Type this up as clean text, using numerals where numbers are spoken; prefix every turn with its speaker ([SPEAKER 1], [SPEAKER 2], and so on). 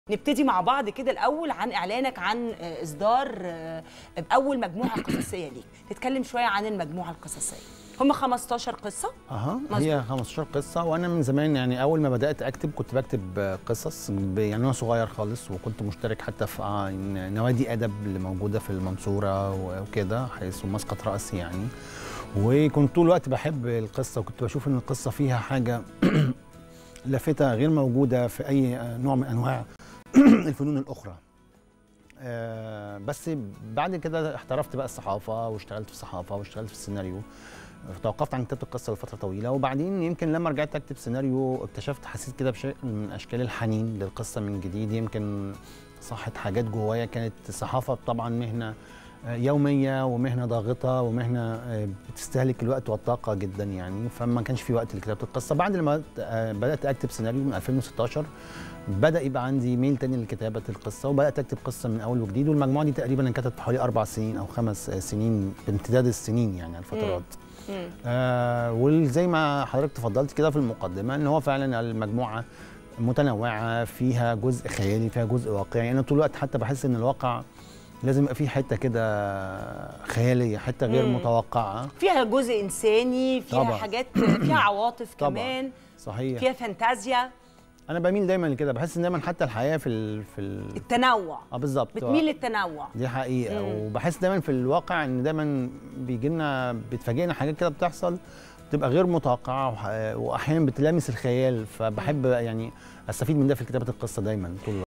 [SPEAKER 1] نبتدي مع بعض كده الأول عن إعلانك عن إصدار أول مجموعة قصصية ليك. نتكلم شوية عن المجموعة القصصية. هم 15 قصة؟
[SPEAKER 2] هي 15 قصة، وأنا من زمان يعني أول ما بدأت أكتب كنت بكتب قصص يعني أنا صغير خالص، وكنت مشترك حتى في نوادي أدب اللي موجودة في المنصورة وكده، حيث مسقط رأسي يعني. وكنت طول الوقت بحب القصة، وكنت بشوف إن القصة فيها حاجة لافتة غير موجودة في أي نوع من أنواع الفنون الأخرى. بس بعد كده احترفت بقى الصحافة، واشتغلت في الصحافة واشتغلت في السيناريو. توقفت عن كتابة القصة لفترة طويلة، وبعدين يمكن لما رجعت أكتب سيناريو اكتشفت، حسيت كده بشيء من أشكال الحنين للقصة من جديد. يمكن صحت حاجات جوايا. كانت الصحافة طبعا مهنة يومية ومهنة ضاغطة ومهنة بتستهلك الوقت والطاقة جدا يعني، فما كانش في وقت لكتابة القصة. بعد لما بدأت أكتب سيناريو من 2016 بدأ يبقى عندي ميل تاني لكتابة القصة، وبدأت أكتب قصة من أول وجديد. والمجموعة دي تقريبا انكتبت في حوالي 4 سنين أو 5 سنين بامتداد السنين يعني الفترات. وزي ما حضرتك تفضلت كده في المقدمة، ان هو فعلا المجموعة متنوعة، فيها جزء خيالي فيها جزء واقعي. يعني انا طول الوقت حتى بحس ان الواقع لازم يبقى فيه حته كده خياليه، حته غير متوقعه،
[SPEAKER 1] فيها جزء انساني، فيها طبعا حاجات، فيها عواطف كمان،
[SPEAKER 2] صحيح،
[SPEAKER 1] فيها فانتازيا.
[SPEAKER 2] انا بميل دايما لكده، بحس ان دايما حتى الحياه في
[SPEAKER 1] التنوع.
[SPEAKER 2] بالظبط،
[SPEAKER 1] بتميل للتنوع،
[SPEAKER 2] دي حقيقه. وبحس دايما في الواقع ان دايما بيجي لنا بتفاجئنا حاجات كده بتحصل بتبقى غير متوقعه، واحيانا بتلامس الخيال. فبحب يعني استفيد من ده في كتابه القصه دايما طول الوقت.